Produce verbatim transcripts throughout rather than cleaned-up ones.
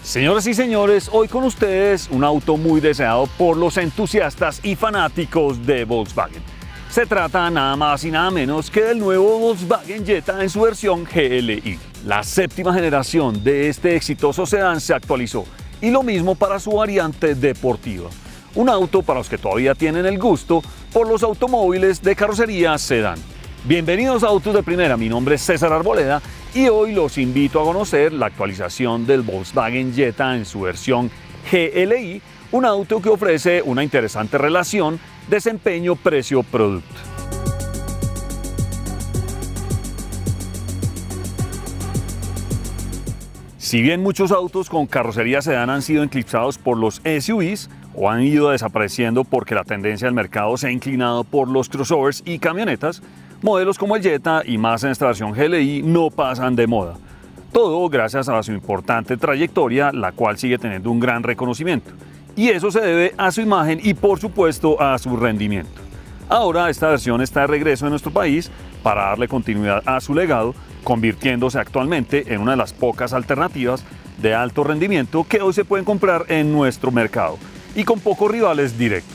Señoras y señores, hoy con ustedes un auto muy deseado por los entusiastas y fanáticos de Volkswagen. Se trata nada más y nada menos que del nuevo Volkswagen Jetta en su versión G L I. La séptima generación de este exitoso sedán se actualizó y lo mismo para su variante deportiva. Un auto para los que todavía tienen el gusto por los automóviles de carrocería sedán. Bienvenidos a Autos de Primera, mi nombre es César Arboleda y hoy los invito a conocer la actualización del Volkswagen Jetta en su versión G L I, un auto que ofrece una interesante relación desempeño precio-producto. Si bien muchos autos con carrocería sedán han sido eclipsados por los S U Vs o han ido desapareciendo porque la tendencia del mercado se ha inclinado por los crossovers y camionetas, modelos como el Jetta y más en esta versión G L I no pasan de moda. Todo gracias a su importante trayectoria, la cual sigue teniendo un gran reconocimiento. Y eso se debe a su imagen y por supuesto a su rendimiento. Ahora esta versión está de regreso en nuestro país para darle continuidad a su legado, convirtiéndose actualmente en una de las pocas alternativas de alto rendimiento que hoy se pueden comprar en nuestro mercado y con pocos rivales directos.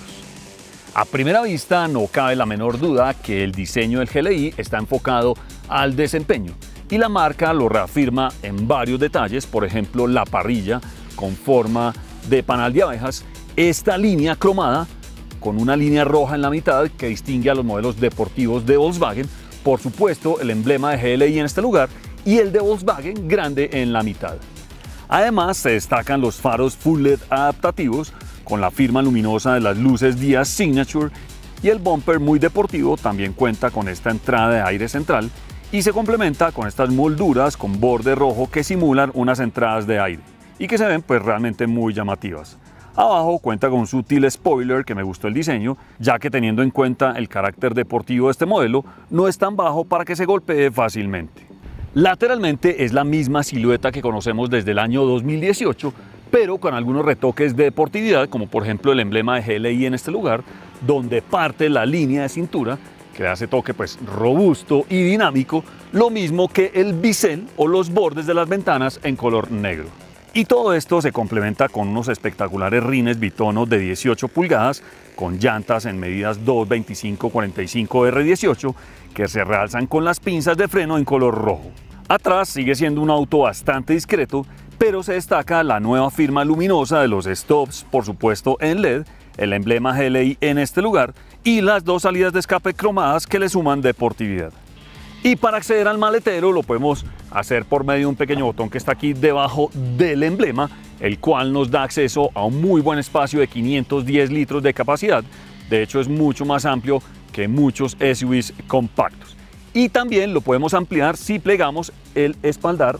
A primera vista no cabe la menor duda que el diseño del G L I está enfocado al desempeño y la marca lo reafirma en varios detalles, por ejemplo la parrilla con forma de panal de abejas, esta línea cromada con una línea roja en la mitad que distingue a los modelos deportivos de Volkswagen, por supuesto el emblema de G L I en este lugar y el de Volkswagen grande en la mitad. Además se destacan los faros Full L E D adaptativos con la firma luminosa de las luces Dia Signature y el bumper muy deportivo también cuenta con esta entrada de aire central y se complementa con estas molduras con borde rojo que simulan unas entradas de aire y que se ven pues realmente muy llamativas. Abajo cuenta con un sutil spoiler que me gustó el diseño, ya que teniendo en cuenta el carácter deportivo de este modelo, no es tan bajo para que se golpee fácilmente. Lateralmente es la misma silueta que conocemos desde el año dos mil dieciocho, pero con algunos retoques de deportividad, como por ejemplo el emblema de G L I en este lugar, donde parte la línea de cintura, que le hace toque pues robusto y dinámico, lo mismo que el bisel o los bordes de las ventanas en color negro. Y todo esto se complementa con unos espectaculares rines bitono de dieciocho pulgadas, con llantas en medidas dos veinticinco cuarenta y cinco R dieciocho, que se realzan con las pinzas de freno en color rojo. Atrás sigue siendo un auto bastante discreto, pero se destaca la nueva firma luminosa de los stops, por supuesto en L E D, el emblema G L I en este lugar y las dos salidas de escape cromadas que le suman deportividad. Y para acceder al maletero lo podemos hacer por medio de un pequeño botón que está aquí debajo del emblema, el cual nos da acceso a un muy buen espacio de quinientos diez litros de capacidad. De hecho es mucho más amplio que muchos S U Vs compactos. Y también lo podemos ampliar si plegamos el espaldar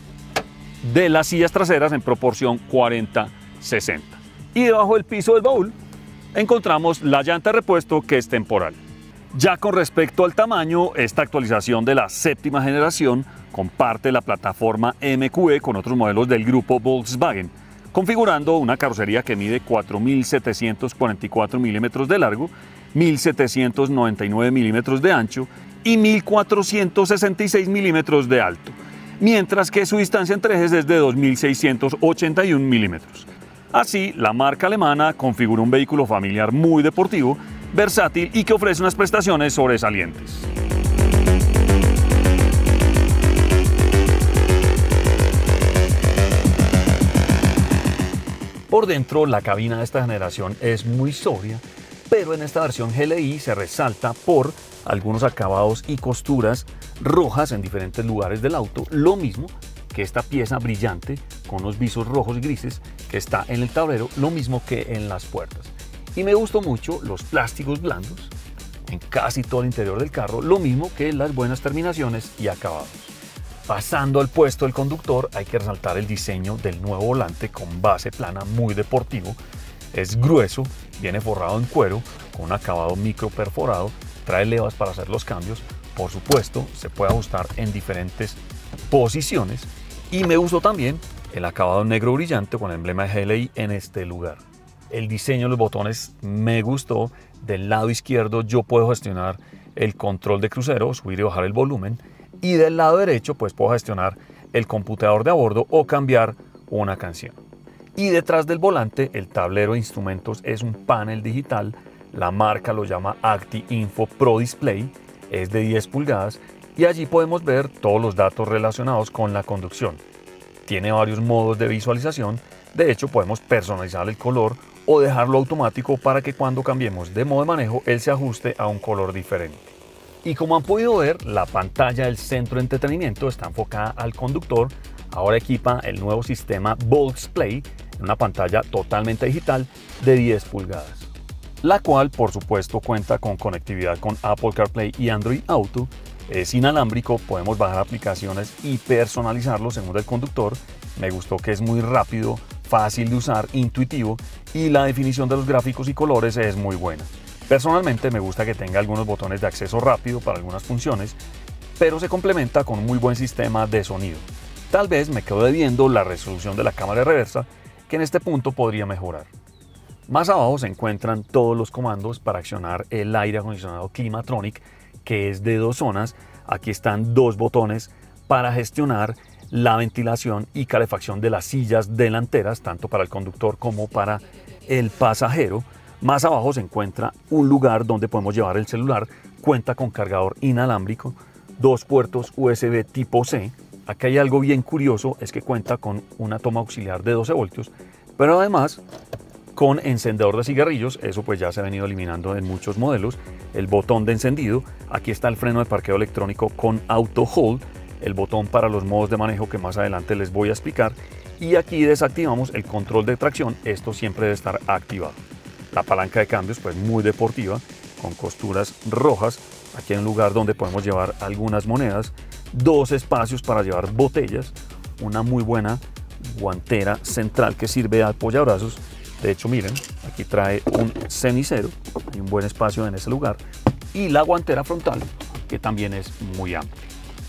de las sillas traseras en proporción cuarenta sesenta. Y debajo del piso del baúl encontramos la llanta de repuesto que es temporal. Ya con respecto al tamaño, esta actualización de la séptima generación comparte la plataforma M Q E con otros modelos del grupo Volkswagen, configurando una carrocería que mide cuatro mil setecientos cuarenta y cuatro milímetros de largo, mil setecientos noventa y nueve milímetros de ancho y mil cuatrocientos sesenta y seis milímetros de alto, mientras que su distancia entre ejes es de dos mil seiscientos ochenta y un milímetros. Así, la marca alemana configura un vehículo familiar muy deportivo, versátil y que ofrece unas prestaciones sobresalientes. Por dentro, la cabina de esta generación es muy sobria, pero en esta versión G L I se resalta por algunos acabados y costuras rojas en diferentes lugares del auto, lo mismo que esta pieza brillante con los visos rojos y grises que está en el tablero, lo mismo que en las puertas. Y me gustó mucho los plásticos blandos en casi todo el interior del carro, lo mismo que las buenas terminaciones y acabados. Pasando al puesto del conductor, hay que resaltar el diseño del nuevo volante con base plana muy deportivo. Es grueso, viene forrado en cuero, con un acabado micro perforado, trae levas para hacer los cambios. Por supuesto, se puede ajustar en diferentes posiciones. Y me gustó también el acabado negro brillante con el emblema de G L I en este lugar. El diseño de los botones me gustó. Del lado izquierdo yo puedo gestionar el control de crucero, subir y bajar el volumen. Y del lado derecho pues puedo gestionar el computador de a bordo o cambiar una canción. Y detrás del volante, el tablero de instrumentos es un panel digital. La marca lo llama ActiInfo Pro Display, es de diez pulgadas y allí podemos ver todos los datos relacionados con la conducción. Tiene varios modos de visualización, de hecho podemos personalizar el color o dejarlo automático para que cuando cambiemos de modo de manejo él se ajuste a un color diferente. Y como han podido ver, la pantalla del centro de entretenimiento está enfocada al conductor. Ahora equipa el nuevo sistema VoltsPlay, una pantalla totalmente digital de diez pulgadas, la cual por supuesto cuenta con conectividad con Apple CarPlay y Android Auto. Es inalámbrico, podemos bajar aplicaciones y personalizarlo según el conductor. Me gustó que es muy rápido, fácil de usar, intuitivo y la definición de los gráficos y colores es muy buena. Personalmente me gusta que tenga algunos botones de acceso rápido para algunas funciones, pero se complementa con un muy buen sistema de sonido. Tal vez me quedo debiendo la resolución de la cámara de reversa, que en este punto podría mejorar. Más abajo se encuentran todos los comandos para accionar el aire acondicionado Climatronic, que es de dos zonas. Aquí están dos botones para gestionar la ventilación y calefacción de las sillas delanteras, tanto para el conductor como para el pasajero. Más abajo se encuentra un lugar donde podemos llevar el celular, cuenta con cargador inalámbrico, dos puertos U S B tipo C. Aquí hay algo bien curioso, es que cuenta con una toma auxiliar de doce voltios, pero además con encendedor de cigarrillos. Eso pues ya se ha venido eliminando en muchos modelos. El botón de encendido, aquí está el freno de parqueo electrónico con Auto Hold, el botón para los modos de manejo que más adelante les voy a explicar, y aquí desactivamos el control de tracción. Esto siempre debe estar activado. La palanca de cambios pues muy deportiva, con costuras rojas. Aquí hay un lugar donde podemos llevar algunas monedas, dos espacios para llevar botellas, una muy buena guantera central que sirve de apoyabrazos. De hecho, miren, aquí trae un cenicero, hay un buen espacio en ese lugar, y la guantera frontal, que también es muy amplia.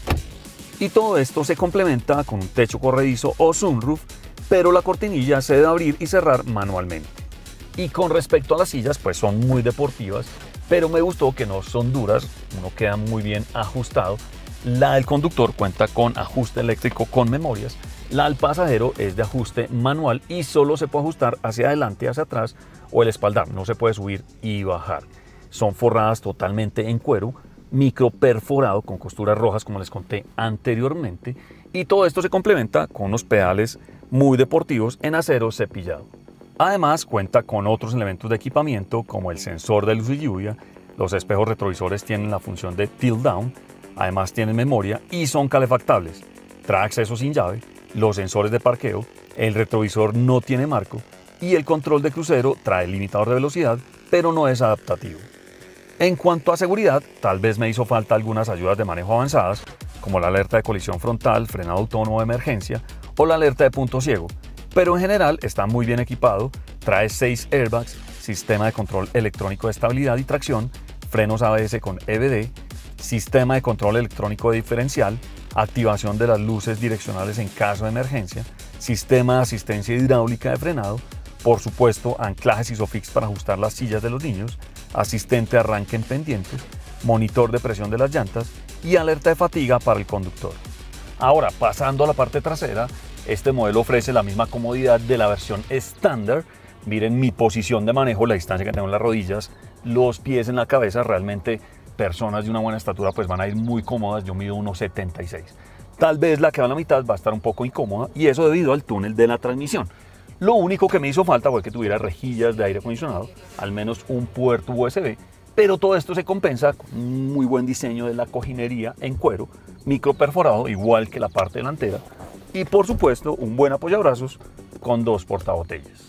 Y todo esto se complementa con un techo corredizo o sunroof, pero la cortinilla se debe abrir y cerrar manualmente. Y con respecto a las sillas, pues son muy deportivas, pero me gustó que no son duras, uno queda muy bien ajustado. La del conductor cuenta con ajuste eléctrico con memorias. La del pasajero es de ajuste manual y solo se puede ajustar hacia adelante, hacia atrás o el espaldar. No se puede subir y bajar. Son forradas totalmente en cuero, micro perforado con costuras rojas como les conté anteriormente. Y todo esto se complementa con unos pedales muy deportivos en acero cepillado. Además cuenta con otros elementos de equipamiento como el sensor de luz y lluvia. Los espejos retrovisores tienen la función de tilt down. Además tienen memoria y son calefactables. Trae acceso sin llave, los sensores de parqueo, el retrovisor no tiene marco y el control de crucero trae limitador de velocidad, pero no es adaptativo. En cuanto a seguridad, tal vez me hizo falta algunas ayudas de manejo avanzadas, como la alerta de colisión frontal, frenado autónomo de emergencia o la alerta de punto ciego, pero en general está muy bien equipado. Trae seis airbags, sistema de control electrónico de estabilidad y tracción, frenos A B S con E B D, sistema de control electrónico de diferencial, activación de las luces direccionales en caso de emergencia, sistema de asistencia hidráulica de frenado, por supuesto anclajes ISOFIX para ajustar las sillas de los niños, asistente de arranque en pendientes, monitor de presión de las llantas y alerta de fatiga para el conductor. Ahora, pasando a la parte trasera, este modelo ofrece la misma comodidad de la versión estándar. Miren mi posición de manejo, la distancia que tengo en las rodillas, los pies en la cabeza. Realmente personas de una buena estatura pues van a ir muy cómodas. Yo mido uno setenta y seis. Tal vez la que va a la mitad va a estar un poco incómoda y eso debido al túnel de la transmisión. Lo único que me hizo falta fue que tuviera rejillas de aire acondicionado, al menos un puerto U S B, pero todo esto se compensa con un muy buen diseño de la cojinería en cuero, micro perforado igual que la parte delantera y por supuesto un buen apoyabrazos con dos portabotellas.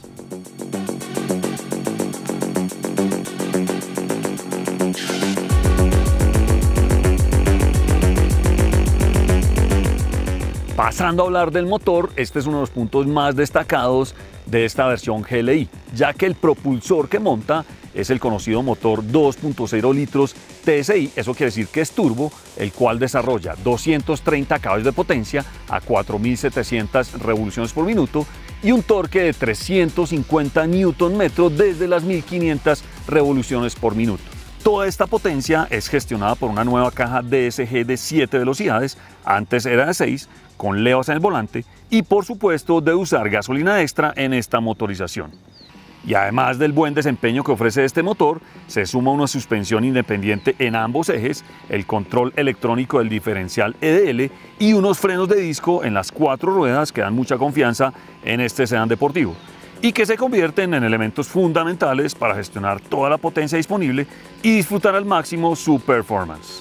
Pasando a hablar del motor, este es uno de los puntos más destacados de esta versión G L I, ya que el propulsor que monta es el conocido motor dos punto cero litros T S I, eso quiere decir que es turbo, el cual desarrolla doscientos treinta caballos de potencia a cuatro mil setecientas revoluciones por minuto y un torque de trescientos cincuenta newton metros desde las mil quinientas revoluciones por minuto. Toda esta potencia es gestionada por una nueva caja D S G de siete velocidades, antes era de seis, con levas en el volante y por supuesto de usar gasolina extra en esta motorización. Y además del buen desempeño que ofrece este motor, se suma una suspensión independiente en ambos ejes, el control electrónico del diferencial E D L y unos frenos de disco en las cuatro ruedas que dan mucha confianza en este sedán deportivo y que se convierten en elementos fundamentales para gestionar toda la potencia disponible y disfrutar al máximo su performance.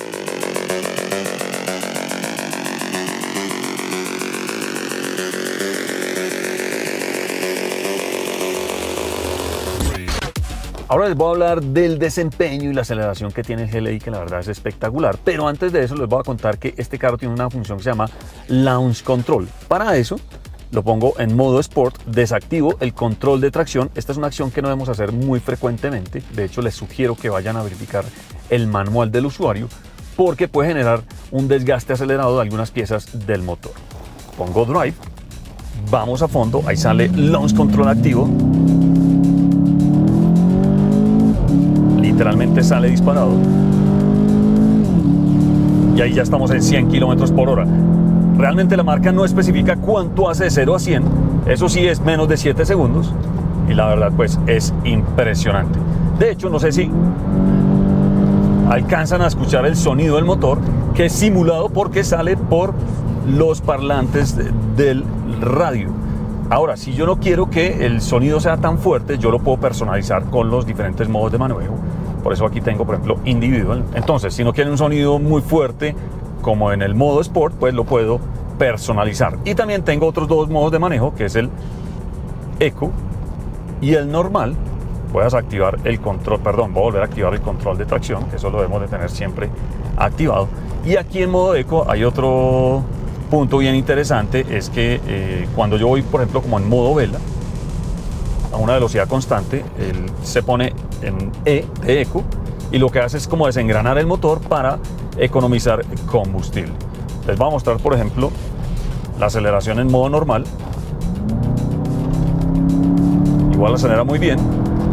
Ahora les voy a hablar del desempeño y la aceleración que tiene el G L I, que la verdad es espectacular. Pero antes de eso les voy a contar que este carro tiene una función que se llama Launch Control. Para eso lo pongo en modo Sport, desactivo el control de tracción. Esta es una acción que no debemos hacer muy frecuentemente. De hecho, les sugiero que vayan a verificar el manual del usuario porque puede generar un desgaste acelerado de algunas piezas del motor. Pongo Drive, vamos a fondo, ahí sale Launch Control activo. Literalmente sale disparado y ahí ya estamos en cien kilómetros por hora. Realmente la marca no especifica cuánto hace de cero a cien, eso sí es menos de siete segundos y la verdad pues es impresionante. De hecho, no sé si alcanzan a escuchar el sonido del motor, que es simulado porque sale por los parlantes del radio. Ahora, si yo no quiero que el sonido sea tan fuerte, yo lo puedo personalizar con los diferentes modos de manejo. Por eso aquí tengo, por ejemplo, individual. Entonces, si no quieren un sonido muy fuerte, como en el modo Sport, pues lo puedo personalizar. Y también tengo otros dos modos de manejo, que es el Eco y el normal. Voy a desactivar el control, perdón, voy a volver a activar el control de tracción, que eso lo debemos de tener siempre activado. Y aquí en modo Eco hay otro punto bien interesante, es que eh, cuando yo voy, por ejemplo, como en modo vela, a una velocidad constante, él se pone en E de Eco y lo que hace es como desengranar el motor para economizar combustible. Les voy a mostrar, por ejemplo, la aceleración en modo normal. Igual acelera muy bien,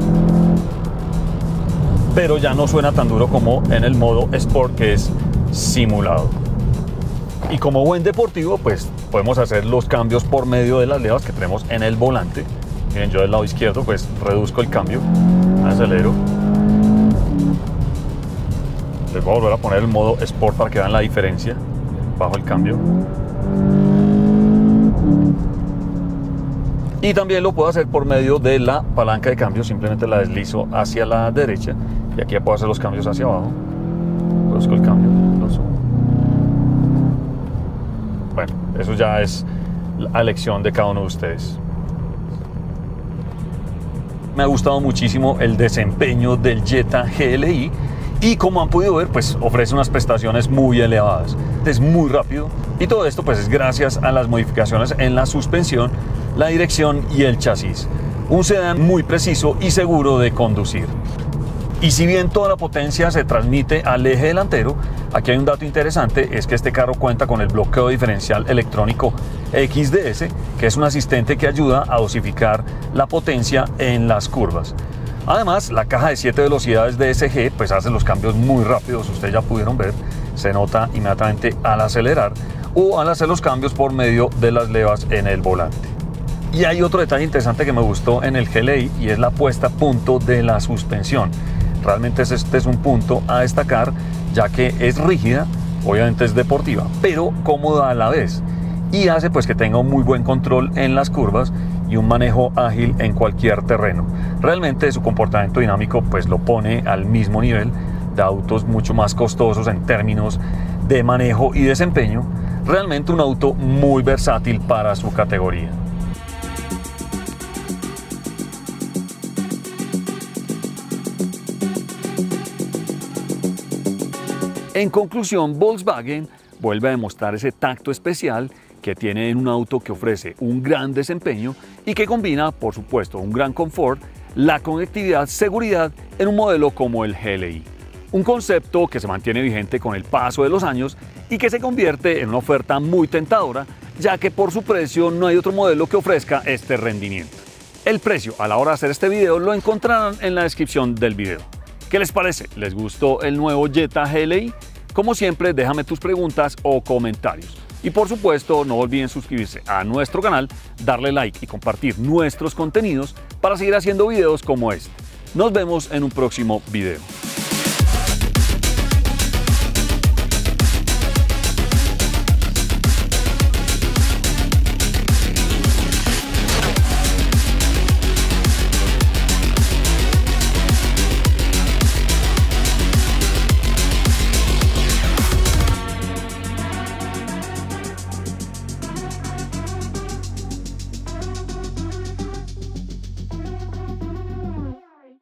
pero ya no suena tan duro como en el modo Sport, que es simulado. Y como buen deportivo, pues podemos hacer los cambios por medio de las levas que tenemos en el volante. Miren, yo del lado izquierdo pues reduzco el cambio, acelero. Les voy a volver a poner el modo Sport para que vean la diferencia. Bajo el cambio. Y también lo puedo hacer por medio de la palanca de cambio. Simplemente la deslizo hacia la derecha y aquí ya puedo hacer los cambios hacia abajo. Reduzco el cambio, lo subo. Bueno, eso ya es la elección de cada uno de ustedes. Me ha gustado muchísimo el desempeño del Jetta G L I y como han podido ver, pues ofrece unas prestaciones muy elevadas. Es muy rápido y todo esto pues es gracias a las modificaciones en la suspensión, la dirección y el chasis. Un sedán muy preciso y seguro de conducir. Y si bien toda la potencia se transmite al eje delantero, aquí hay un dato interesante, es que este carro cuenta con el bloqueo diferencial electrónico X D S, que es un asistente que ayuda a dosificar la potencia en las curvas. Además, la caja de siete velocidades D S G pues hace los cambios muy rápidos, ustedes ya pudieron ver, se nota inmediatamente al acelerar o al hacer los cambios por medio de las levas en el volante. Y hay otro detalle interesante que me gustó en el G L I y es la puesta a punto de la suspensión. Realmente este es un punto a destacar, ya que es rígida, obviamente es deportiva, pero cómoda a la vez y hace pues que tenga un muy buen control en las curvas y un manejo ágil en cualquier terreno. Realmente su comportamiento dinámico pues lo pone al mismo nivel de autos mucho más costosos en términos de manejo y desempeño. Realmente un auto muy versátil para su categoría. En conclusión, Volkswagen vuelve a demostrar ese tacto especial que tiene en un auto que ofrece un gran desempeño y que combina, por supuesto, un gran confort, la conectividad, seguridad en un modelo como el G L I. Un concepto que se mantiene vigente con el paso de los años y que se convierte en una oferta muy tentadora, ya que por su precio no hay otro modelo que ofrezca este rendimiento. El precio a la hora de hacer este video lo encontrarán en la descripción del video. ¿Qué les parece? ¿Les gustó el nuevo Jetta G L I? Como siempre, déjame tus preguntas o comentarios. Y por supuesto, no olviden suscribirse a nuestro canal, darle like y compartir nuestros contenidos para seguir haciendo videos como este. Nos vemos en un próximo video.